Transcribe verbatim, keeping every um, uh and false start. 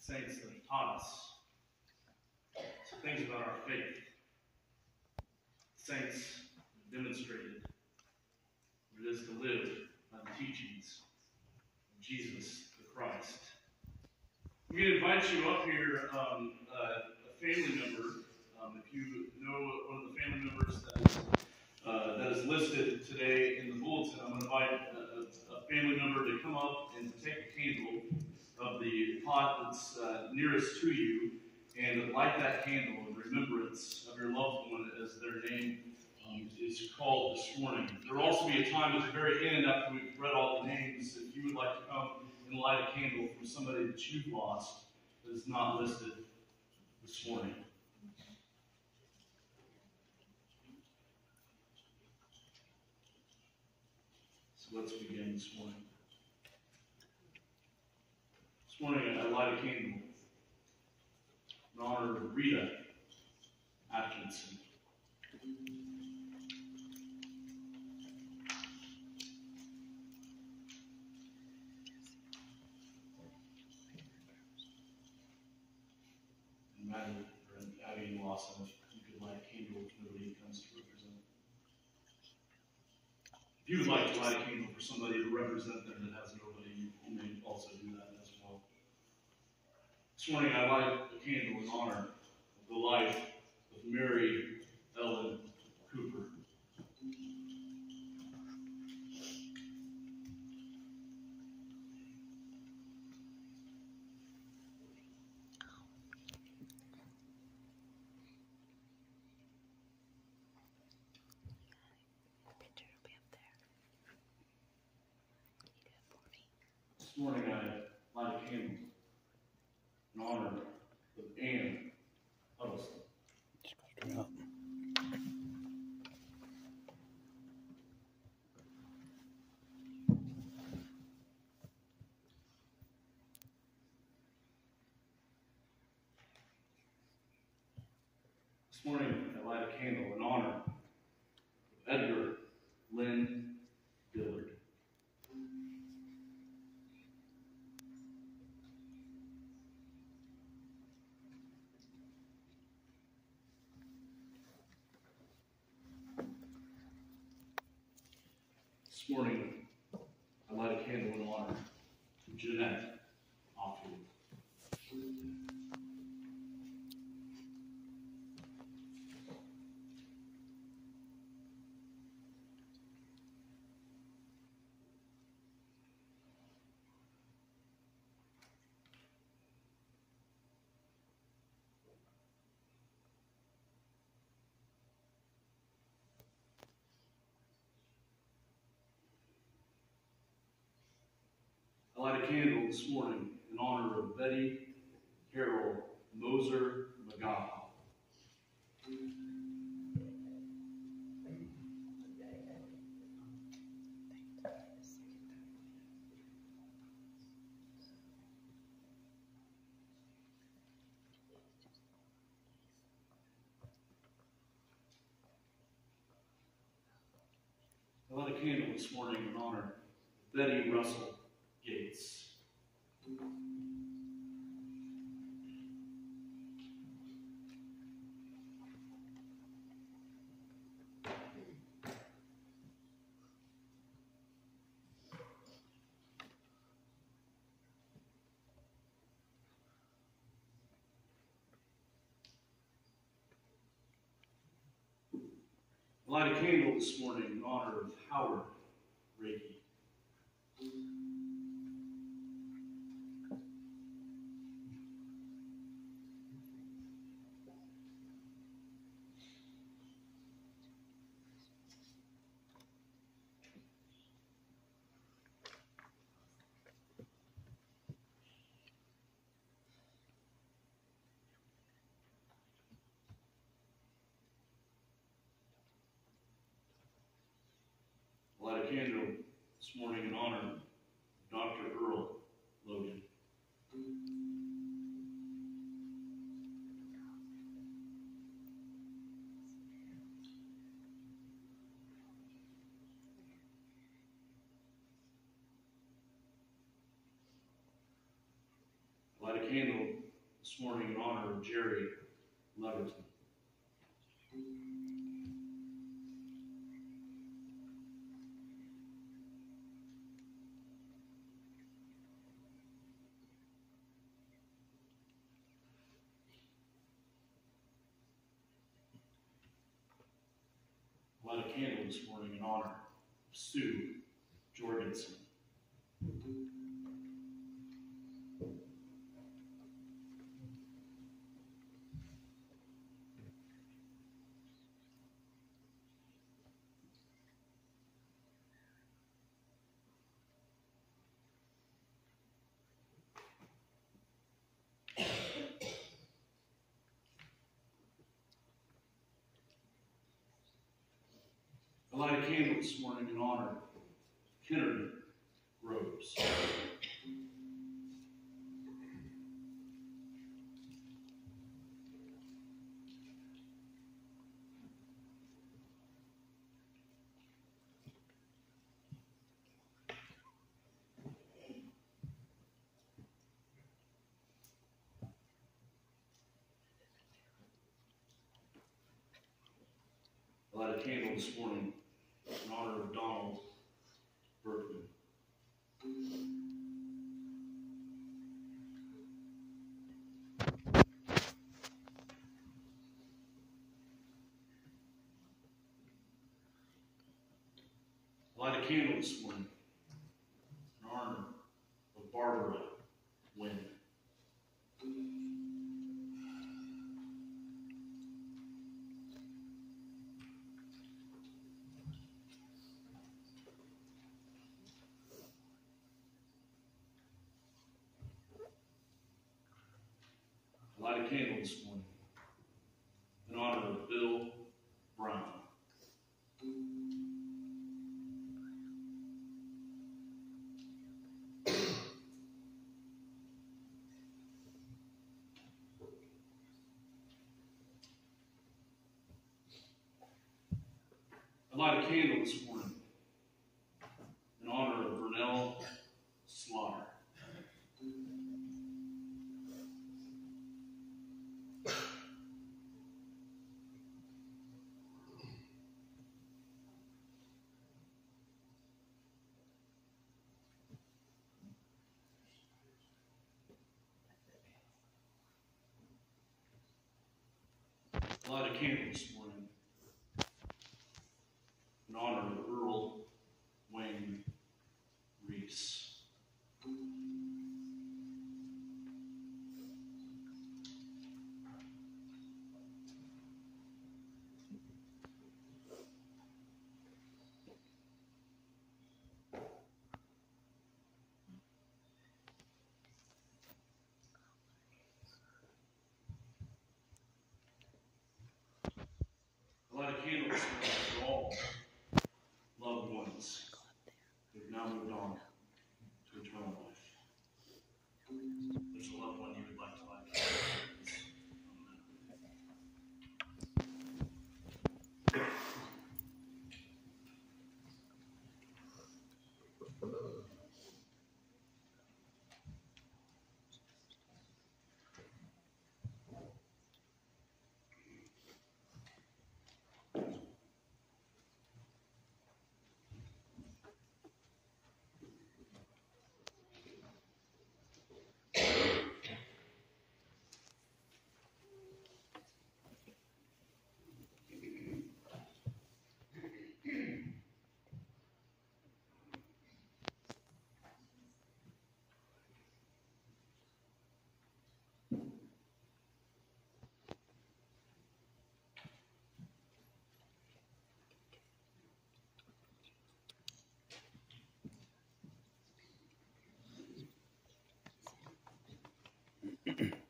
saints that have taught us some things about our faith. Saints demonstrated what it is to live by the teachings of Jesus the Christ. We invite you up here, um, uh, a family member. Um, if you know one of the family members that is, uh, that is listed today in the bulletin, I'm going to invite a, a family member to come up and to take a candle of the pot that's uh, nearest to you and light that candle in remembrance of your loved one as their name um, is called this morning. There will also be a time at the very end after we've read all the names if you would like to come and light a candle for somebody that you've lost that is not listed this morning. So let's begin this morning. This morning I light a candle in honor of Rita Atkinson. And Maddie, or Abby and Lawson, if you could light a candle if nobody comes to represent. If you would like to light a candle for somebody to represent them that has nobody, you may also do that as well. This morning I light a candle in honor of the life of Mary Ellen Cooper. This morning I light a candle in honor of Anne Huddleston. Straight up. This morning I light a candle in honor of Edgar Lynn Dillard. This morning I light a candle in honor of Jeanette Offfield. I light a candle this morning in honor of Betty Carol Moser McGowan. I light a candle this morning in honor of Betty Russell Gates. I light a candle this morning in honor of Howard Reiki. I light a candle this morning in honor of Doctor Earl Logan. I light a a candle this morning in honor of Jerry Leverton. Light a candle this morning in honor of Sue Jorgensen. I light a candle this morning in honor of Kennedy Rose. I light a candle this morning in honor of Donald Berkman. I light a candle this morning in honor of Barbara Wynn. I light a candle this morning in honor of Bill Brown. I light a candle this morning in honor of Vernell Slaughter. I light a candle this morning in honor of Earl Wayne Reese. I light a candle this morning for all loved ones who have now moved on to eternal life. There's a loved one you would like to light a candle Mm-mm.